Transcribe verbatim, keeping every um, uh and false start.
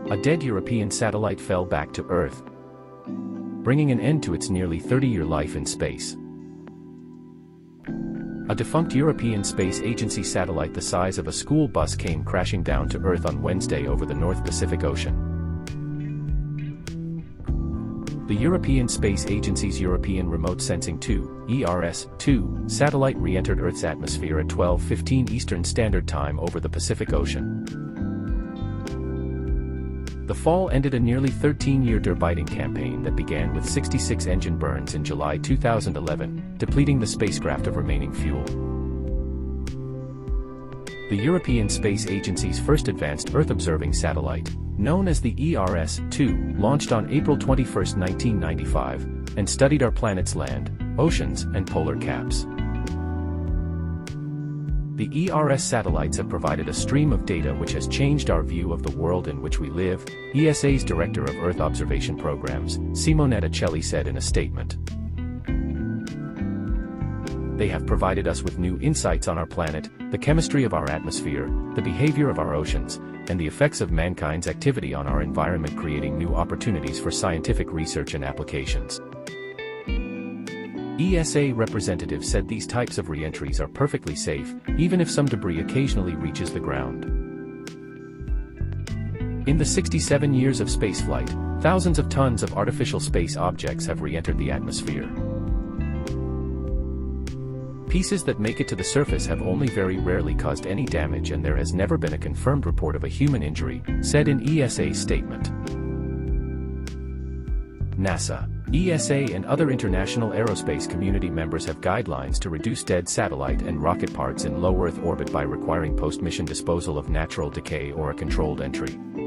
a dead European satellite fell back to Earth, bringing an end to its nearly thirty-year life in space. A defunct European Space Agency satellite the size of a school bus came crashing down to Earth on Wednesday over the North Pacific Ocean. The European Space Agency's European Remote Sensing two, E R S two, satellite re-entered Earth's atmosphere at twelve fifteen Eastern Standard Time over the Pacific Ocean. The fall ended a nearly thirteen-year derbiting campaign that began with sixty-six engine burns in July two thousand eleven, depleting the spacecraft of remaining fuel. The European Space Agency's first advanced Earth-observing satellite, known as the E R S two, launched on April twenty-first nineteen ninety-five, and studied our planet's land, oceans, and polar caps. The E R S satellites have provided a stream of data which has changed our view of the world in which we live, E S A's Director of Earth Observation Programs, Simonetta Celli, said in a statement. They have provided us with new insights on our planet, the chemistry of our atmosphere, the behavior of our oceans, and the effects of mankind's activity on our environment, creating new opportunities for scientific research and applications. E S A representatives said these types of re-entries are perfectly safe, even if some debris occasionally reaches the ground. In the sixty-seven years of spaceflight, thousands of tons of artificial space objects have re-entered the atmosphere. Pieces that make it to the surface have only very rarely caused any damage, and there has never been a confirmed report of a human injury, said in E S A's statement. NASA, E S A and other international aerospace community members have guidelines to reduce dead satellite and rocket parts in low Earth orbit by requiring post-mission disposal of natural decay or a controlled entry.